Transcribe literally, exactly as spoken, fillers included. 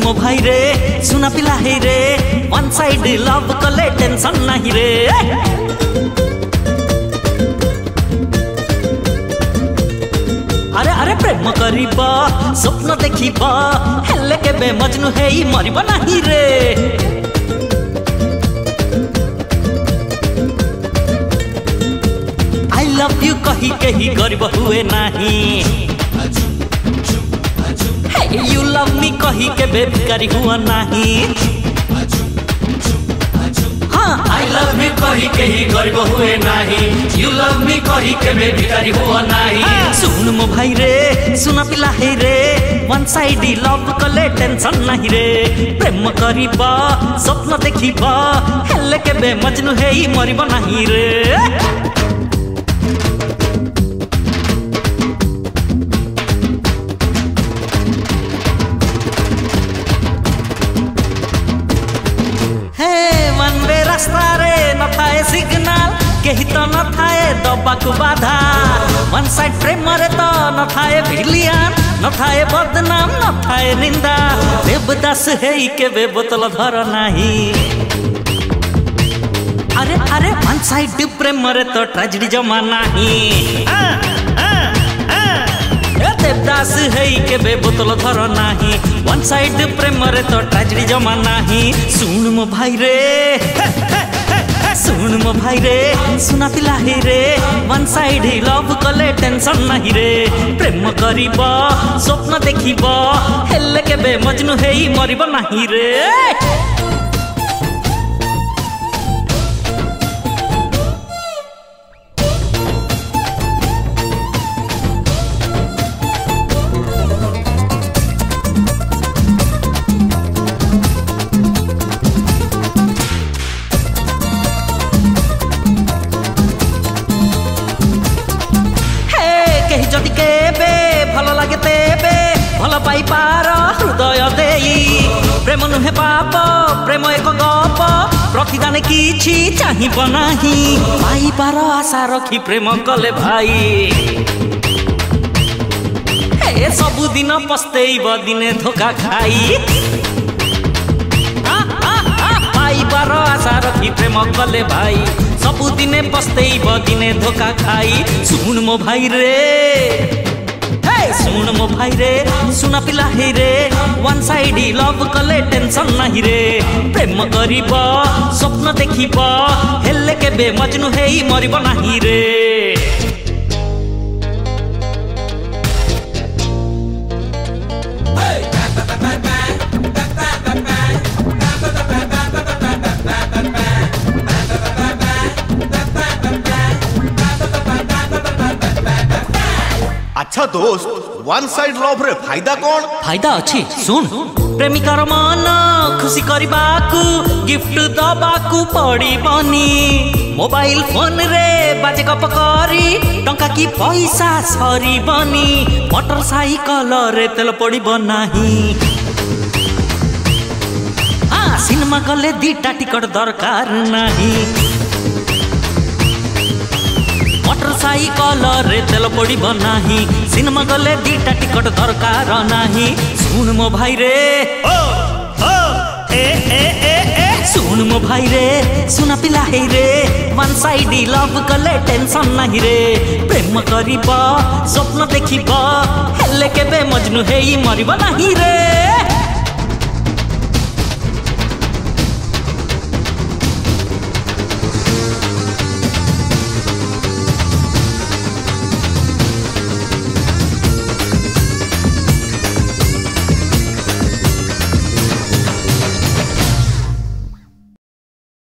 मो भाई रे सुना पिला हे रे वन साइड लव कले टेंशन नहीं रे। अरे अरे प्रेम करिबा स्वप्न देखिबा हेले केबे मजनू हेई मरिबा नहीं रे। आई लव यू कही कही गरीब हुए नहीं। हे यू लव मी कही केबे भिखारी हुआ नहीं। हाँ आई लव यू कही कही गरीब हुए नहीं। यू लव मी कही केबे भिखारी हुआ नहीं। सुन मो भाई रे सुना पिला हे रे वन साइड लव कले टेंशन नहीं रे। प्रेम करिबा स्वप्न देखिबा हेले केबे मजनू हेई मरिबा नहीं रे। रास्ता रे न थाए सिग्नल केही तो न थाए दबाकु बाधा। वन साइड प्रेम रे तो न थाए भिलियन न थाए बदनाम न थाए निंदा। देवदास हेई केबे बोतल धर नहीं। अरे अरे वन साइड प्रेम रे तो ट्रेजेडी जमा नहीं। देवदास हेई केबे बोतल धर नहीं। वन साइड प्रेम रे तो ट्रेजेडी जमा नहीं। सुन मो भाई रे सुन मो भाई रे सुना पिला हे रे वन साइड लव कले टेंशन नहीं रे। प्रेम करिबा स्वप्न देखिबा हेले केबे मजनू हेई मरिबा नहीं रे। जदि केबे भल लगे तेबे भल पाई पार हृदय देई। प्रेम नुहे पाप प्रेम एक गप प्रतिदान किछि चाहिब नाही। पाई पार आशा रखी प्रेम कले भाई हे सबु दिन पस्तेइब दिने धोखा खाई। पाई पार आशा रखी प्रेम कले भाई सबु दिने पस्तेइब दिने धोखा खाई। सुन मो भाई रे हे सुन मो भाई रे सुना पिला हे रे वन साइड लव कले टेंशन नहीं रे। प्रेम करिबा स्वप्न देखिबा हेले केबे मजनू हेई मरिबा नहीं रे। अच्छा दोस्त वन साइड लव रे फायदा कौन? फायदा अच्छी सुन। प्रेमिकार मन खुशी करबाकू गिफ्ट दबाकू पड़िबनी। मोबाइल फोन रे बाजे गप करी टंका की पैसा सरीबनी। मोटरसाइकल रे तेल पड़िब नाही। हाँ सिनेमा गले दीटा टिकट दरकार नहीं। मोटरसाइकल रे तेल पड़िब नाही। सिनेमा गले दीटा टिकट दरकार नाही। सुन मो भाई रे ओ ओ ए ए ए ए सुन मो भाई रे सुना पिला हे रे वन साइड लव कले टेंशन नहीं रे। प्रेम करिबा स्वप्न देखिबा हेले केबे मजनू हेई मरिबा नहीं रे।